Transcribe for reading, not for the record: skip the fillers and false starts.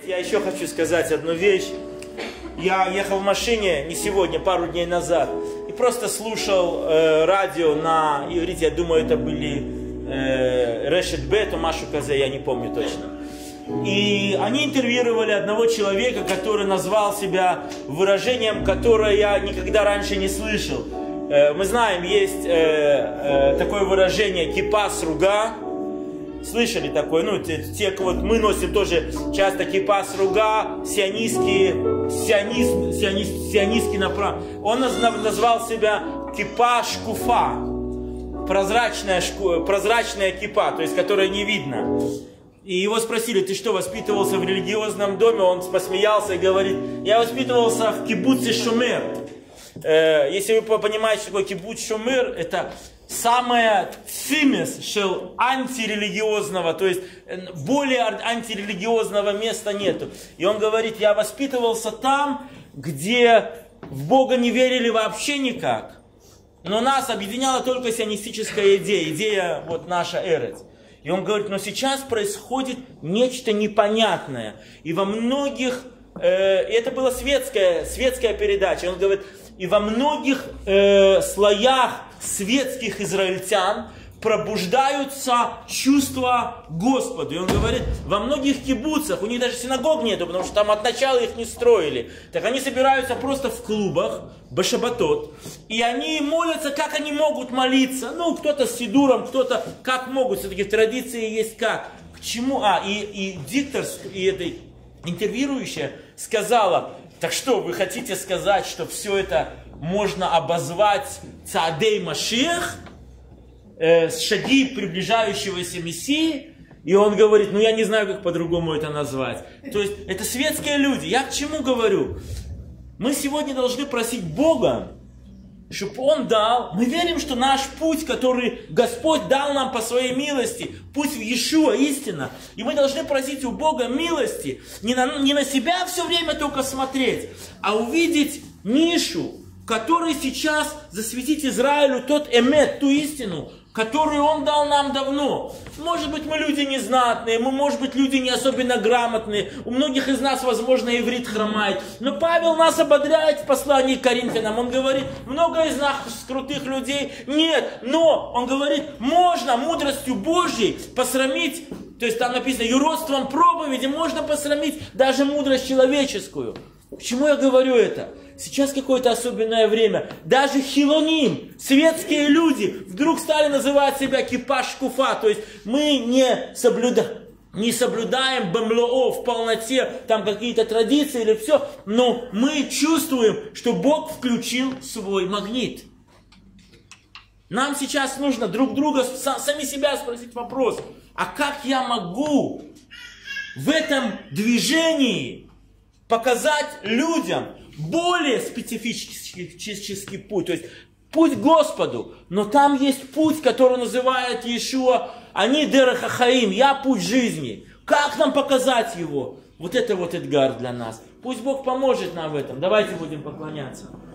Я еще хочу сказать одну вещь. Я ехал в машине не сегодня, пару дней назад, и просто слушал радио на иврите. Я думаю, это были Решет Бет, Машу Казе, я не помню точно. И они интервьюировали одного человека, который назвал себя выражением, которое я никогда раньше не слышал. Мы знаем, есть такое выражение «кипа сруга». Слышали такое? Ну, те, вот мы носим тоже часто кипа сруга, сионистский направо. Он назвал себя кипа шкуфа, прозрачная кипа, то есть которая не видно. И его спросили: ты что, воспитывался в религиозном доме? Он посмеялся и говорит: я воспитывался в кибуце Шумер. Если вы понимаете, что такое кибуц Шумер, это самое цимес шел антирелигиозного, то есть более антирелигиозного места нету. И он говорит: я воспитывался там, где в Бога не верили вообще никак. Но нас объединяла только сионистическая идея вот наша Эрец. И он говорит: но сейчас происходит нечто непонятное. И во многих, это была светская передача, он говорит, и во многих слоях светских израильтян пробуждаются чувства Господу. И он говорит, во многих кибуцах, у них даже синагог нету, потому что там от начала их не строили. Так они собираются просто в клубах, башабатот, и они молятся, как они могут молиться. Ну, кто-то с сидуром, кто-то как могут. Все-таки в традиции есть как. К чему? И диктор, и эта интервьюирующая сказала: так что, вы хотите сказать, что все это можно обозвать Цаадей Машиах, шаги приближающегося Мессии? И он говорит: ну я не знаю, как по-другому это назвать. То есть это светские люди. Я к чему говорю? Мы сегодня должны просить Бога, чтобы Он дал. Мы верим, что наш путь, который Господь дал нам по своей милости, путь в Иешуа, истина. И мы должны просить у Бога милости, не на себя все время только смотреть, а увидеть нишу, в которой сейчас засветить Израилю тот эмет, ту истину, которую Он дал нам давно. Может быть, мы люди незнатные, мы, может быть, люди не особенно грамотные, у многих из нас, возможно, иврит хромает. Но Павел нас ободряет в послании к Коринфянам. Он говорит, много из нас крутых людей нет, но, он говорит, можно мудростью Божьей посрамить, то есть там написано, юродством проповеди можно посрамить даже мудрость человеческую. Почему я говорю это? Сейчас какое-то особенное время. Даже хилоним, светские люди, вдруг стали называть себя кипа шкуфа. То есть мы не соблюдаем бамлоо в полноте, там какие-то традиции или все, но мы чувствуем, что Бог включил свой магнит. Нам сейчас нужно друг друга, сами себя спросить вопрос: а как я могу в этом движении показать людям более специфический путь, то есть путь к Господу, но там есть путь, который называет Иешуа, они дерех ахаим, я путь жизни. Как нам показать его? Вот это вот эдгар для нас. Пусть Бог поможет нам в этом. Давайте будем поклоняться.